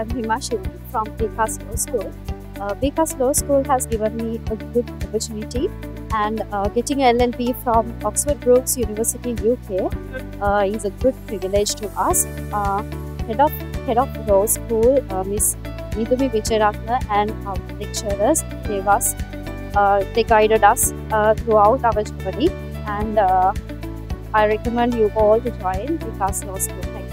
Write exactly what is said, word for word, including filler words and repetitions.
I'm Himashi from B C A S Law School. Uh, B C A S Law School has given me a good opportunity, and uh, getting an L L B from Oxford Brookes University, U K uh, is a good privilege to us. Uh, head of Head of Law School, uh, Miss Nidumi Vijayaratna, and our lecturers, they was uh, they guided us uh, throughout our journey, and uh, I recommend you all to join B C A S Law School. Thank you.